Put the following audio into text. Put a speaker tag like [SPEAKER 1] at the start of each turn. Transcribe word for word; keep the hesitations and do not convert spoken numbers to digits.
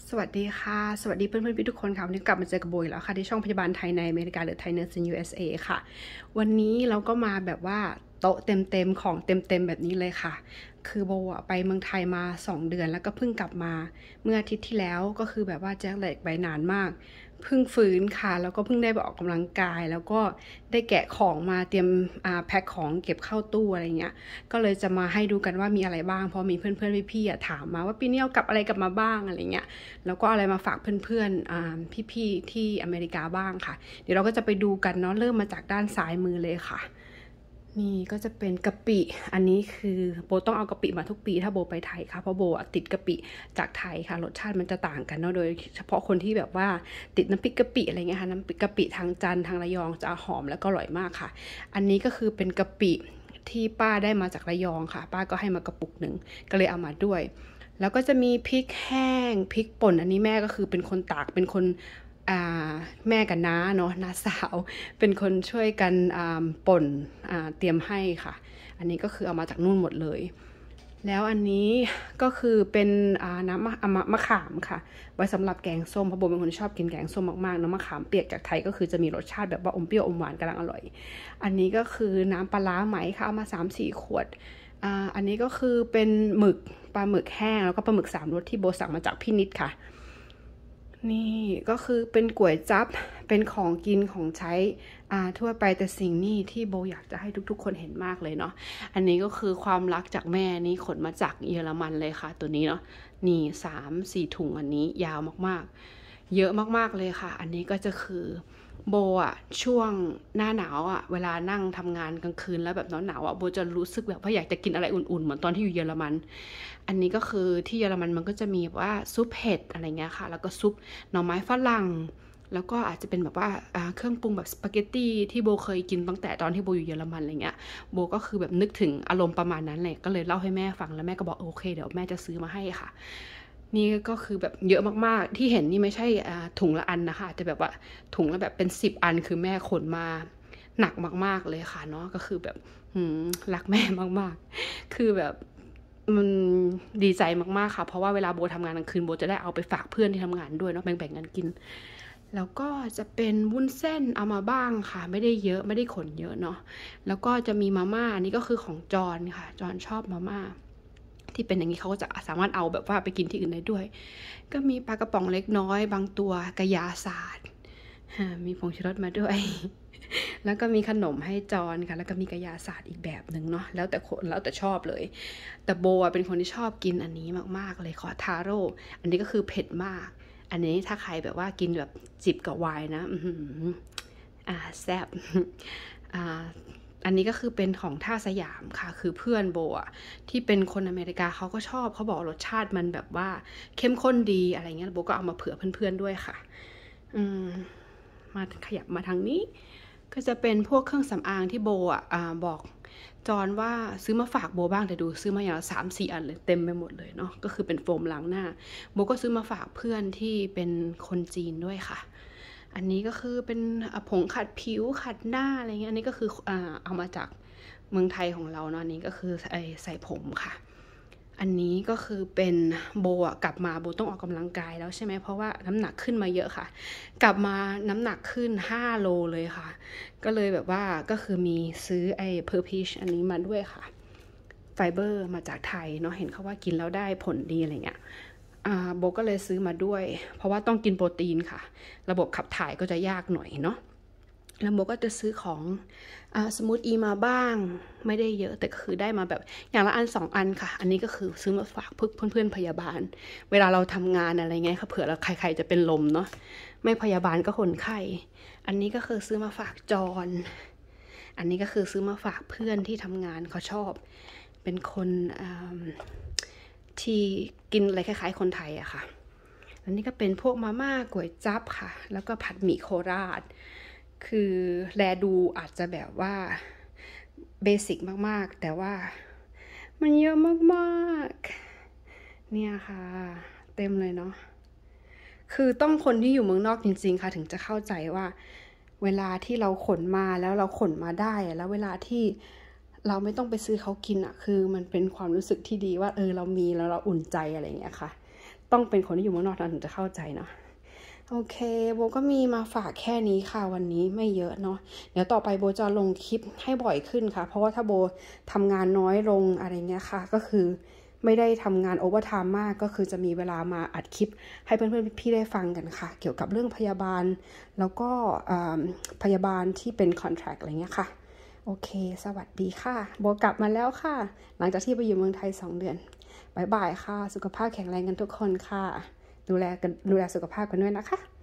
[SPEAKER 1] สวัสดีค่ะสวัสดีเพื่อนๆพี่ทุกคนค่ะวันนี้กลับมาเจอกับโบยแล้วค่ะที่ช่องพยาบาลไทยในอเมริกาหรือไทยเนอร์สใน ยู เอส เอ ค่ะวันนี้เราก็มาแบบว่าโต๊ะเต็มๆของเต็มๆแบบนี้เลยค่ะคือโบอะไปเมืองไทยมาสองเดือนแล้วก็เพิ่งกลับมาเมื่ออาทิตย์ที่แล้วก็คือแบบว่าแจ็คเล็กไปนานมากเพิ่งฟื้นค่ะแล้วก็เพิ่งได้ไปออกกำลังกายแล้วก็ได้แกะของมาเตรียมอ่าแพ็คของเก็บเข้าตู้อะไรเงี้ยก็เลยจะมาให้ดูกันว่ามีอะไรบ้างเพราะมีเพื่อนๆพี่ๆถามมาว่าปีนี้เอากลับอะไรกลับมาบ้างอะไรเงี้ยแล้วก็อะไรมาฝากเพื่อนๆอ่าพี่ๆที่อเมริกาบ้างค่ะเดี๋ยวเราก็จะไปดูกันเนาะเริ่มมาจากด้านซ้ายมือเลยค่ะนี่ก็จะเป็นกะปิอันนี้คือโบต้องเอากะปิมาทุกปีถ้าโบไปไทยค่ะเพราะโบติดกะปิจากไทยค่ะรสชาติมันจะต่างกันเนาะโดยเฉพาะคนที่แบบว่าติดน้ำพริกกะปิอะไรเงี้ยค่ะน้ำพริกกะปิทางจันทร์ทางระยองจะหอมแล้วก็อร่อยมากค่ะอันนี้ก็คือเป็นกะปิที่ป้าได้มาจากระยองค่ะป้าก็ให้มากระปุกหนึ่งก็เลยเอามาด้วยแล้วก็จะมีพริกแห้งพริกป่นอันนี้แม่ก็คือเป็นคนตากเป็นคนแม่กับน้าเนาะน้าสาวเป็นคนช่วยกันป่นเตรียมให้ค่ะอันนี้ก็คือเอามาจากนู่นหมดเลยแล้วอันนี้ก็คือเป็นน้ำมะมะขามค่ะไว้สำหรับแกงส้มเพราะโบเป็นคนชอบกินแกงส้มมากๆน้ำมะขามเปียกจากไทยก็คือจะมีรสชาติแบบว่าอมเปรี้ยวอมหวานกำลังอร่อยอันนี้ก็คือน้ำปลาร้าไหมค่ะเอามา สามสี่ ขวดอ่าอันนี้ก็คือเป็นหมึกปลาหมึกแห้งแล้วก็ปลาหมึกสามรสที่โบสั่งมาจากพี่นิดค่ะนี่ก็คือเป็นก๋วยจั๊บเป็นของกินของใช้อ่าทั่วไปแต่สิ่งนี้ที่โบอยากจะให้ทุกๆคนเห็นมากเลยเนาะอันนี้ก็คือความรักจากแม่นี่ขนมาจากเยอรมันเลยค่ะตัวนี้เนาะนี่สามสี่ถุงอันนี้ยาวมากๆเยอะมากๆเลยค่ะอันนี้ก็จะคือโบอ่ะช่วงหน้าหนาวอ่ะเวลานั่งทำงานกลางคืนแล้วแบบหนาวๆอ่ะโบจะรู้สึกแบบว่าอยากจะกินอะไรอุ่นๆเหมือนตอนที่อยู่เยอรมันอันนี้ก็คือที่เยอรมันมันก็จะมีแบบว่าซุปเห็ดอะไรเงี้ยค่ะแล้วก็ซุปหน่อไม้ฝรั่งแล้วก็อาจจะเป็นแบบว่าเครื่องปรุงแบบสปาเกตตี้ที่โบเคยกินตั้งแต่ตอนที่โบอยู่เยอรมันอะไรเงี้ยโบก็คือแบบนึกถึงอารมณ์ประมาณนั้นเลยก็เลยเล่าให้แม่ฟังแล้วแม่ก็บอกโอเคเดี๋ยวแม่จะซื้อมาให้ค่ะนี่ก็คือแบบเยอะมากๆที่เห็นนี่ไม่ใช่ถุงละอันนะคะแต่แบบว่าถุงละแบบเป็นสิบอันคือแม่ขนมาหนักมากๆเลยค่ะเนาะก็คือแบบรักแม่มากๆคือแบบมันดีใจมากๆค่ะเพราะว่าเวลาโบทำงานกลางคืนโบจะได้เอาไปฝากเพื่อนที่ทำงานด้วยเนาะแบ่งๆกันกินแล้วก็จะเป็นวุ้นเส้นเอามาบ้างค่ะไม่ได้เยอะไม่ได้ขนเยอะเนาะแล้วก็จะมีมาม่าอันนี้ก็คือของจอนค่ะจอนชอบมาม่าที่เป็นอย่างนี้เขาก็จะสามารถเอาแบบว่าไปกินที่อื่นได้ด้วยก็มีปลากระป๋องเล็กน้อยบางตัวกระยาศาสตร์มีผงชูรสมาด้วยแล้วก็มีขนมให้จอนค่ะแล้วก็มีกระยาศาสตร์อีกแบบหนึ่งเนาะแล้วแต่คนแล้วแต่ชอบเลยแต่โบเป็นคนที่ชอบกินอันนี้มากๆเลยขอทาโร่อันนี้ก็คือเผ็ดมากอันนี้ถ้าใครแบบว่ากินแบบจิบกับไวน์นะอ่าแซ่บอ่าอันนี้ก็คือเป็นของท่าสยามค่ะคือเพื่อนโบอ่ะที่เป็นคนอเมริกาเขาก็ชอบเขาบอกรสชาติมันแบบว่าเข้มข้นดีอะไรเงี้ยโบก็เอามาเผื่อเพื่อนๆด้วยค่ะอืมมาขยับมาทางนี้ก็จะเป็นพวกเครื่องสำอางที่โบอ่ะบอกจอนว่าซื้อมาฝากโบบ้างแต่ดูซื้อมาอย่างละสามสี่อันเลยเต็มไปหมดเลยเนาะก็คือเป็นโฟมล้างหน้าโบก็ซื้อมาฝากเพื่อนที่เป็นคนจีนด้วยค่ะอันนี้ก็คือเป็นผงขัดผิวขัดหน้าอะไรเงี้ยอันนี้ก็คือเอามาจากเมืองไทยของเราเนาะอันนี้ก็คือใส่ผมค่ะอันนี้ก็คือเป็นโบอ่ะกลับมาโบต้องออกกำลังกายแล้วใช่ไหมเพราะว่าน้ำหนักขึ้นมาเยอะค่ะกลับมาน้ำหนักขึ้นห้าโลเลยค่ะก็เลยแบบว่าก็คือมีซื้อไอ้เพอร์พีชอันนี้มาด้วยค่ะไฟเบอร์มาจากไทยเนาะเห็นเขาว่ากินแล้วได้ผลดีอะไรเงี้ยอ่าโบก็เลยซื้อมาด้วยเพราะว่าต้องกินโปรตีนค่ะระบบขับถ่ายก็จะยากหน่อยเนาะแล้วโบก็จะซื้อของอ่าสมูทอีมาบ้างไม่ได้เยอะแต่คือได้มาแบบอย่างละอันสองอันค่ะอันนี้ก็คือซื้อมาฝากเพื่อนเพื่อนพยาบาลเวลาเราทำงานอะไรเงี้ยค่ะเผื่อเราใครๆจะเป็นลมเนาะไม่พยาบาลก็คนไข้อันนี้ก็คือซื้อมาฝากจอนอันนี้ก็คือซื้อมาฝากเพื่อนที่ทำงานเขาชอบเป็นคนที่กินอะไรคล้ายๆคนไทยอะค่ะอันนี้ก็เป็นพวกมาม่าก๋วยจั๊บค่ะแล้วก็ผัดหมี่โคราชคือแลดูอาจจะแบบว่าเบสิกมากๆแต่ว่ามันเยอะมากๆเนี่ยค่ะเต็มเลยเนาะคือต้องคนที่อยู่เมืองนอกจริงๆค่ะถึงจะเข้าใจว่าเวลาที่เราขนมาแล้วเราขนมาได้แล้วเวลาที่เราไม่ต้องไปซื้อเขากินอ่ะคือมันเป็นความรู้สึกที่ดีว่าเออเรามีแล้วเราอุ่นใจอะไรอย่างเงี้ยค่ะต้องเป็นคนที่อยู่เมืองนอกถึงจะเข้าใจเนาะโอเคโบก็มีมาฝากแค่นี้ค่ะวันนี้ไม่เยอะเนาะเดี๋ยวต่อไปโบจะลงคลิปให้บ่อยขึ้นค่ะเพราะว่าถ้าโบทำงานน้อยลงอะไรเงี้ยค่ะก็คือไม่ได้ทำงานโอเวอร์ไทม์มากก็คือจะมีเวลามาอัดคลิปให้เพื่อนๆพี่ได้ฟังกันค่ะเกี่ยวกับเรื่องพยาบาลแล้วก็พยาบาลที่เป็นคอนแทรคอะไรเงี้ยค่ะโอเคสวัสดีค่ะโบกลับมาแล้วค่ะหลังจากที่ไปอยู่เมืองไทยสองเดือนบ๊ายบายค่ะสุขภาพแข็งแรงกันทุกคนค่ะดูแลกันดูแลสุขภาพกันด้วยนะคะ